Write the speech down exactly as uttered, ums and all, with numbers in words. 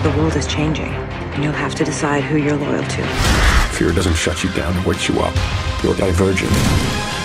The world is changing, and you'll have to decide who you're loyal to. Fear doesn't shut you down, it wakes you up. You're divergent.